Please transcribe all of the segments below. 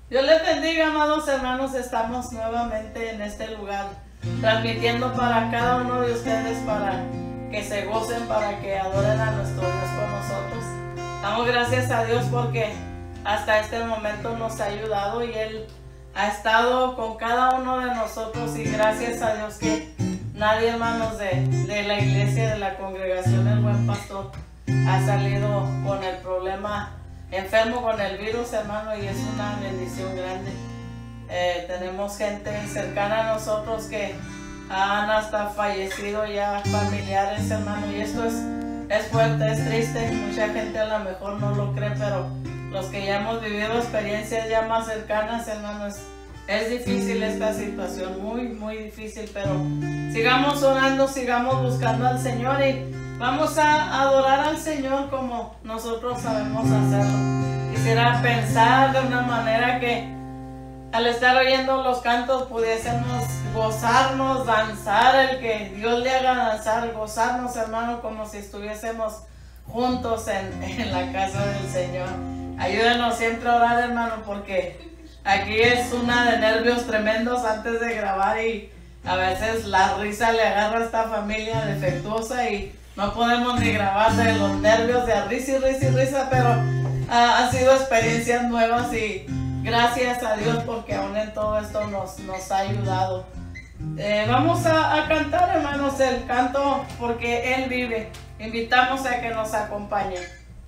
Dios les bendiga, amados hermanos. Estamos nuevamente en este lugar, transmitiendo para cada uno de ustedes, para que se gocen, para que adoren a nuestro Dios con nosotros. Damos gracias a Dios porque hasta este momento nos ha ayudado y Él ha estado con cada uno de nosotros, y gracias a Dios que nadie, hermanos, de la iglesia, de la congregación El Buen Pastor, ha salido con el problema, enfermo con el virus, hermano, y es una bendición grande. Tenemos gente cercana a nosotros que han hasta fallecido ya, familiares, hermano, y esto es fuerte, es triste. Mucha gente a lo mejor no lo cree, pero los que ya hemos vivido experiencias ya más cercanas, hermano, es difícil esta situación, muy, muy difícil, pero sigamos orando, sigamos buscando al Señor y vamos a adorar al Señor como nosotros sabemos hacerlo. Quisiera pensar de una manera que al estar oyendo los cantos pudiésemos gozarnos, danzar, el que Dios le haga danzar, gozarnos, hermano, como si estuviésemos juntos en la casa del Señor. Ayúdenos siempre a orar, hermano, porque aquí es una de nervios tremendos antes de grabar y a veces la risa le agarra a esta familia defectuosa y no podemos ni grabar de los nervios, de risa y risa y risa, pero han sido experiencias nuevas y gracias a Dios porque aún en todo esto nos ha ayudado. Vamos a cantar, hermanos, el canto porque Él vive. Invitamos a que nos acompañe.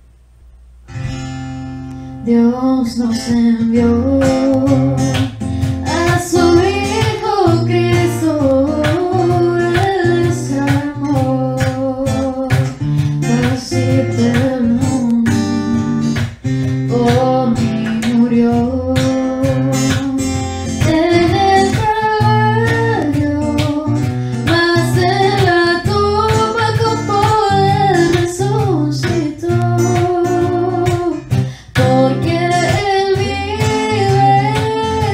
Dios nos envió a su Hijo Cristo, Él es amor, así del mundo, por mí murió. En el Calvario, mas en la tumba con poder resucitó. Porque Él vive,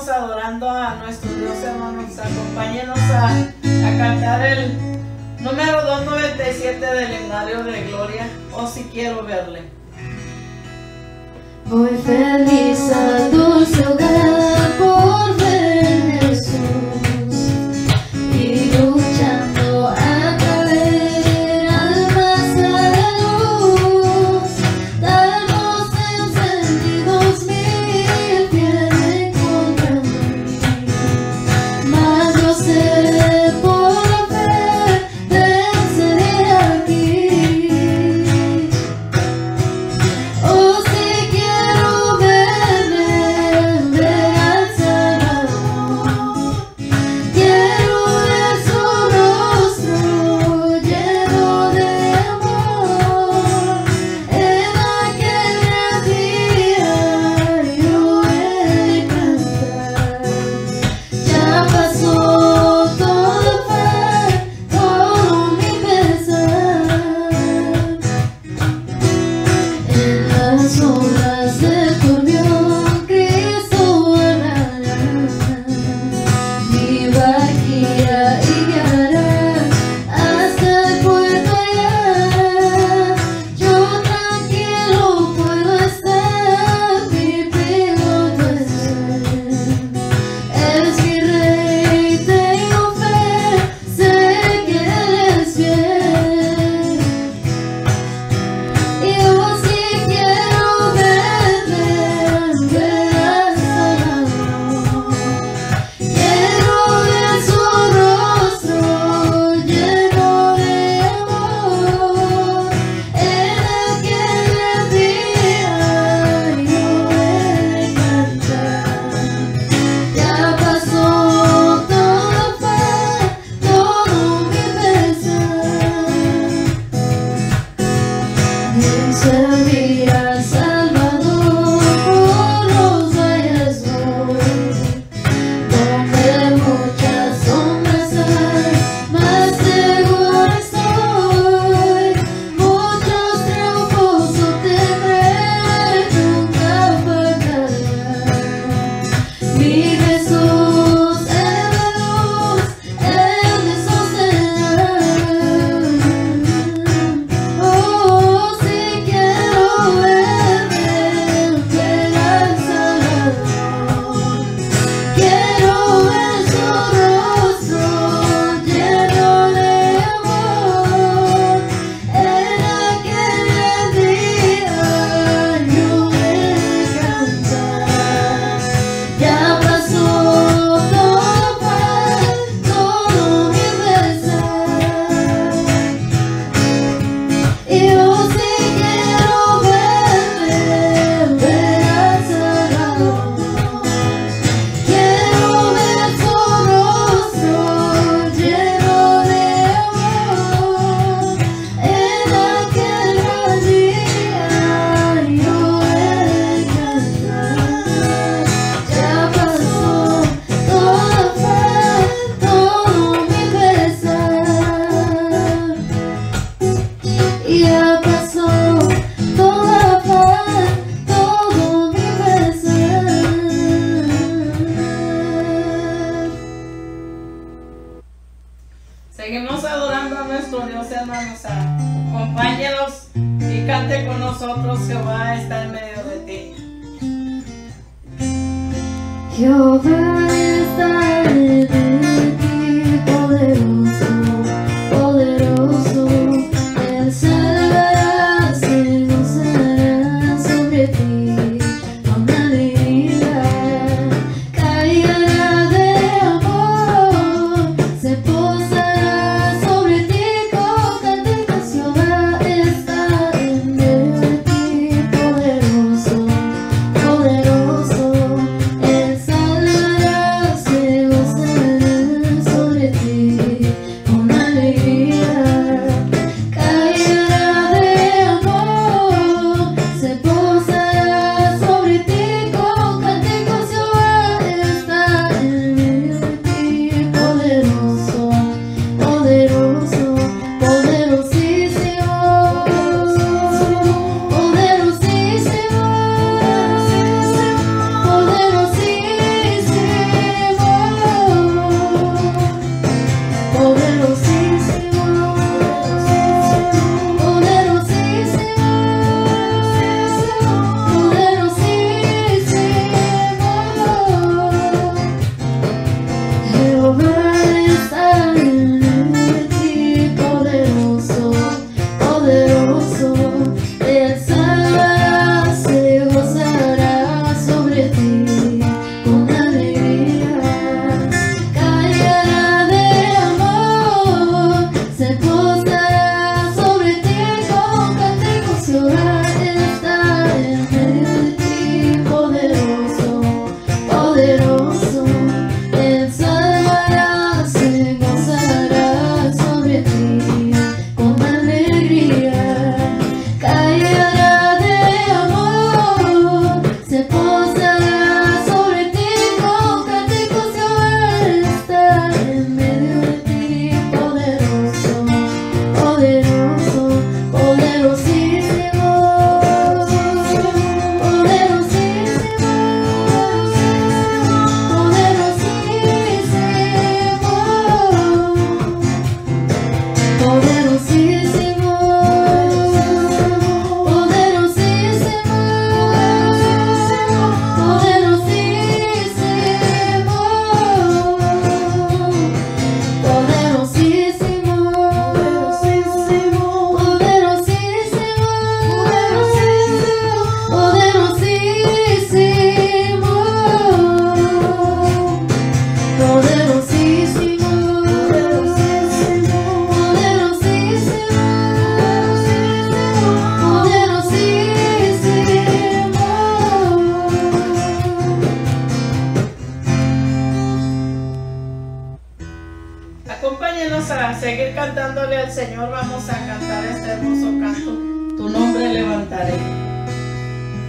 seguimos adorando a nuestro Dios, hermanos. Acompáñenos a cantar el número 297 del himnario de gloria, Oh si quiero verle. Voy feliz al dulce hogar por ver a Jesús y luchando a traer almas a la luz, darnos encendidos mil pies encontrando mas yo sé por la fe venceré aquí. Oh, si quiero verle, ver al Salvador, quiero ver su rostro lleno de amor. En aquel gran día yo he de cantar. Ya pasó todo fue, todo mi pesar. En las olas del turbión, Cristo guardará mi barquilla y guiará hasta el puerto allá. Yo tranquilo puedo estar, mi piloto es Él. Es mi rey, tengo fe, sé que Él es fiel. Y yo sí quiero verle, ver al Salvador. Quiero ver su rostro lleno de amor. En aquel gran día yo he de cantar. Ya pasó todo fue, todo mi pesar. En servir al Salvador por los valles voy, donde muchas sombras hay, más seguro estoy. Muchos triunfos obtendré, nunca faltará. Mi Jesús es la luz, Él me sostenerá. Oh, si quiero verle, ver al Salvador, quiero ver su rostro lleno de amor. En aquel gran día yo he de cantar. Ya pasó todo fue, todo mi pesar. Y yo sí quiero verle, ver al Salvador. Quiero ver su rostro lleno de amor. En aquel gran día yo he de cantar. Ya pasó todo fue, todo mi pesar. Ya pasó toda paz, todo mi pesar. Seguimos adorando a nuestro Dios, hermanos. Acompáñenos y cante con nosotros, Jehová está en medio de ti. Jehová está en ti, poderoso, poderoso. Él salvará, se gozará sobre ti. Con alegría caerá de amor, se posará sobre ti con cánticos. Jehová está en medio de ti, poderoso, poderoso. Él salvará, se gozará.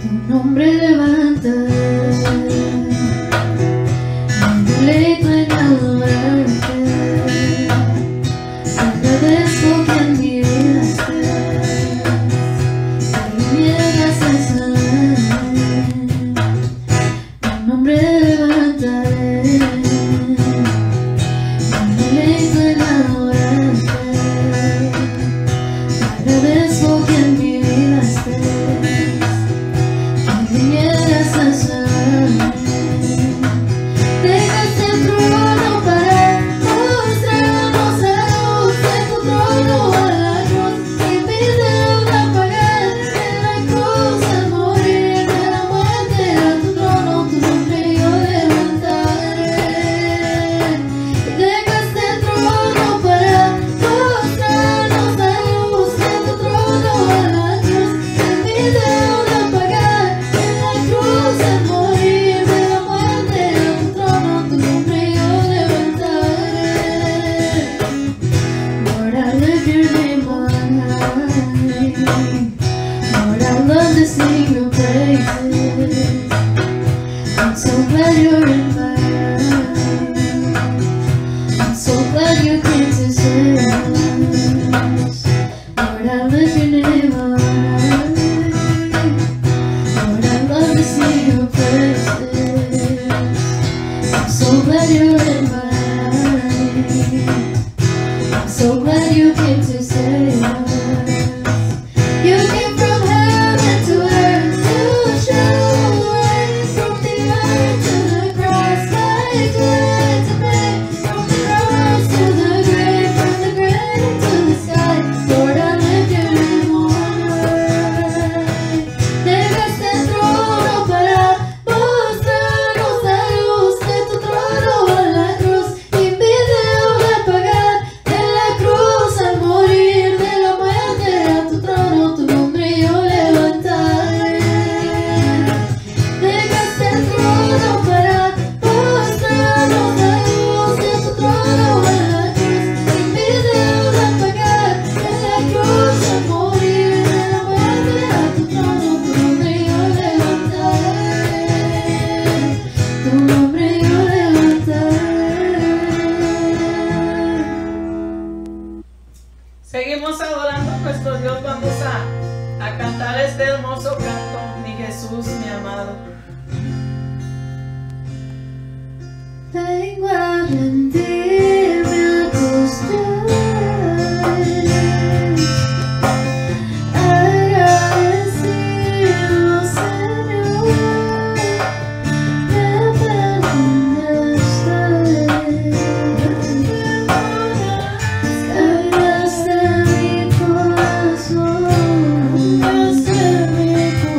tu nombre levantaré, me deleito en adorarte, agradezco que en mi vida estés, que me llegas a sanar, tu nombre levantaré, me deleito en adorarte, agradezco que en mi vida estés, que vinieras a sanarme. Dejaste el trono para mostrarnos la luz de tu trono a la cruz, y mi deuda pagar en la cruz al morir de la muerte a tu trono, tu nombre yo levantaré. Dejaste el trono para mostrarnos la luz de tu trono a la cruz, y mi deuda pagar en la cruz al morir de la muerte a tu trono, tu nombre yo levantaré. Lord, I lift your name on high. Lord, I love to sing your praises. I'm so glad you're in my life. I'm so glad you came to save us. Lord, I lift your name on high. Lord, I love to sing your praises. I'm so glad you're in my life. I'm so glad you came to save us. You came from heaven to earth to show the way, from the earth to the cross, my debt to pay, from the cross to the grave, from the grave to the sky. Lord, I lift your name on high. Dejaste el trono para mostrarnos la luz de tu trono a la cruz, y mi deuda pagar en la cruz al morir de la muerte a tu trono, tu nombre yo levantaré. Dejaste el trono para mostrarnos la luz de tu trono a la cruz, y mi deuda pagar en la cruz al morir de la muerte a tu trono, tu nombre yo levantaré. Tu nombre yo levantaré. Seguimos adorando a nuestro Dios. Vamos a cantar este hermoso canto, mi Jesús, mi amado. Vengo a rendirme a tus pies, agradecido, Señor, me perdonaste, cambiaste mi corazón, cambiaste mi corazón.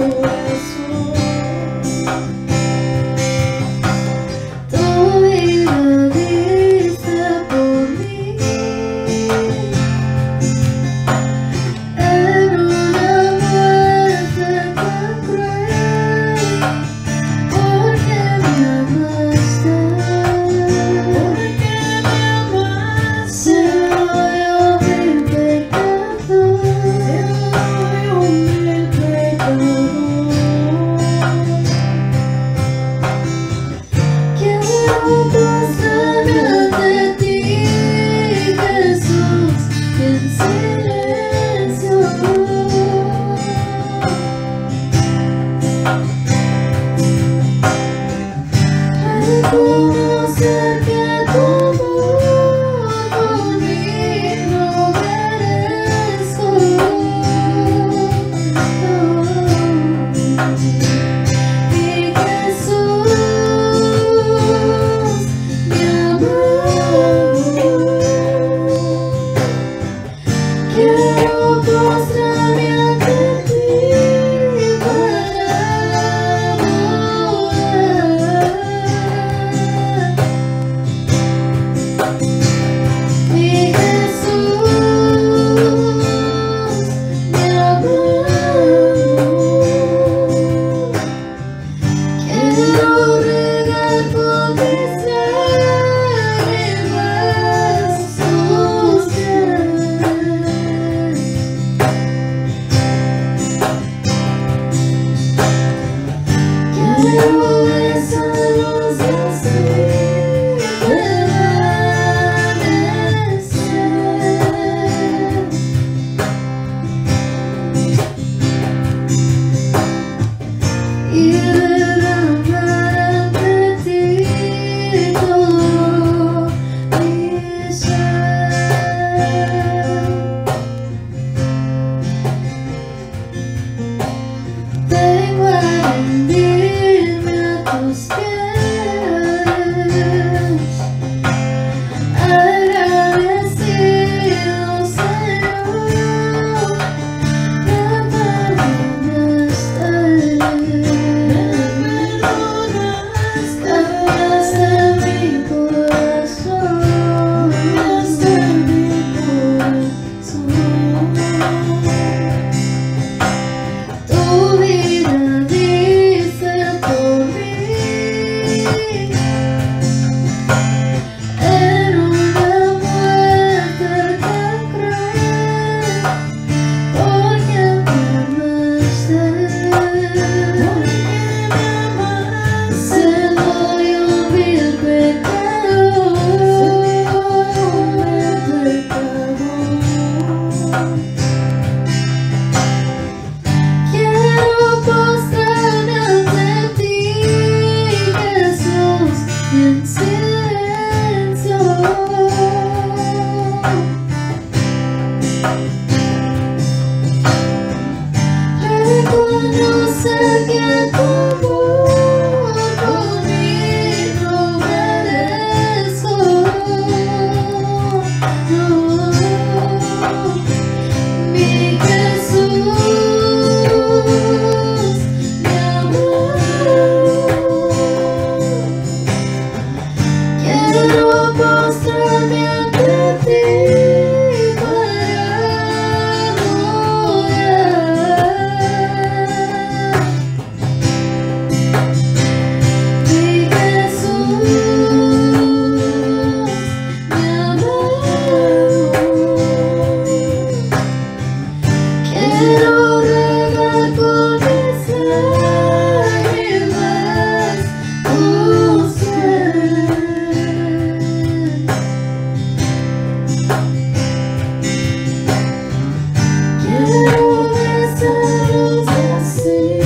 Quiero besarlos y así permanecer y derramar ante ti todo mi ser. Tengo a rendirme a tus pies, agradecido Señor, cambiaste mi corazón, tu vida diste por mí en una muerte tan cruel, porque me amaste, siendo yo vil pecador. Quiero postrarme ante ti, Jesús, en silencio. Reconocer que tu amor por mí no merezco. Mi Jesús, mi amor, quiero postrarme ante ti para adorar. Mi Jesús, mi amor, quiero regar con mis lágrimas tu ser. Quiero besarlos y así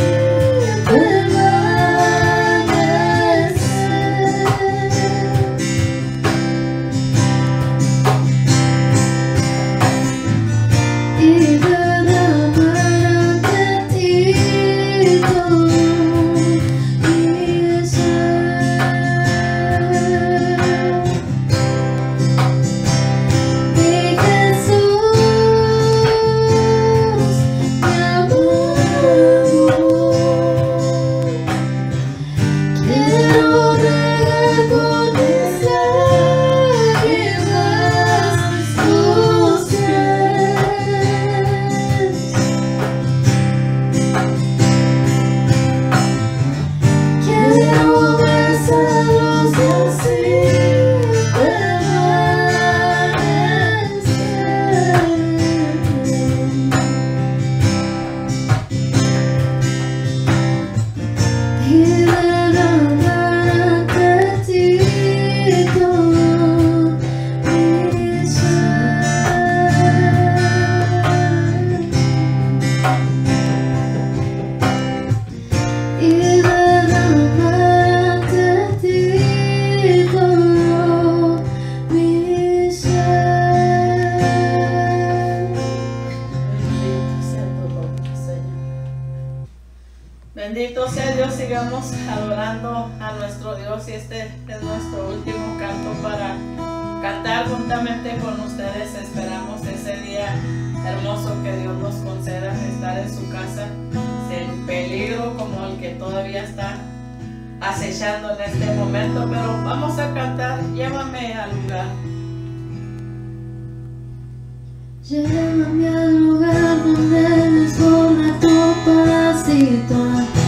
permanecer y derramar ante ti todo mi ser. Mi Jesús, mi amor, quiero regar con mis lágrimas tus pies. Quiero besarlos y así permanecer y derramar ante ti todo mi ser. Y derramar ante ti todo mi ser. Bendito sea Dios, sigamos adorando a nuestro Dios y este es nuestro último canto para cantar juntamente con ustedes. Esperamos ese día hermoso que Dios nos conceda, estar en su casa sin peligro como el que todavía está acechando en este momento, pero vamos a cantar Llévame al lugar. Llévame al lugar donde desborda tu pasito.